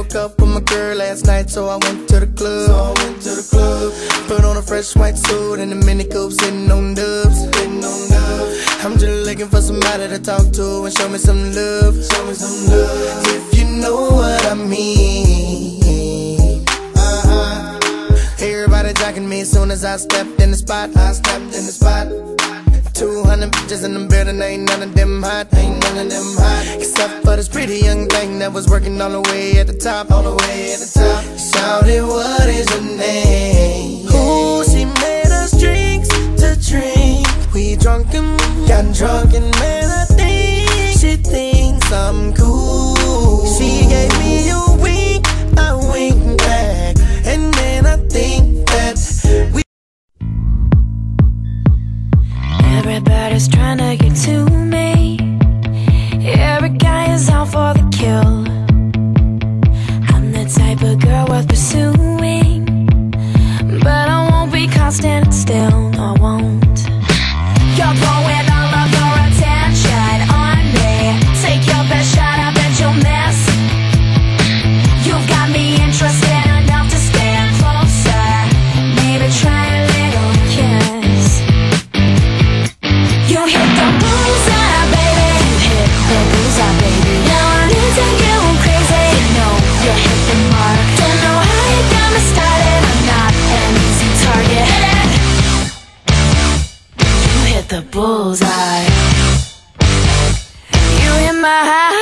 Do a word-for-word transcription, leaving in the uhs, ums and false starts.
Broke up with my girl last night, so I went to the club. So I went to the club. Put on a fresh white suit and a mini coupe, sitting on dubs. Sitting on dubs. I'm just looking for somebody to talk to and show me some love. Show me some love. If you know what I mean. Uh-huh. Everybody jocking me as soon as I stepped in the spot. I stepped in the spot. Two hundred bitches in the building, ain't none of them hot, ain't none of them hot. Except for this pretty young thing that was working all the way at the top, all the way at the top. Shouted, what is your name? Ooh, she made us drinks to drink. We drunk and got drunk and man, I think she thinks I'm cool. She gave me a wink, I winked back, and then I think that we. Everybody's trying to get to me. Every guy is out for the kill. I'm the type of girl worth pursuing, but I won't be caught standing still, no, I won't. You're blowing all of your attention on me. Take your best shot, I bet you'll miss. You've got me interested enough to stand closer. Maybe try a little kiss. You hit the bullseye, baby. You hit the bullseye, baby. Now I need to get one crazy. No, you hit the mark. Don't know how you got me started. I'm not an easy target. You hit the bullseye. You hit my heart.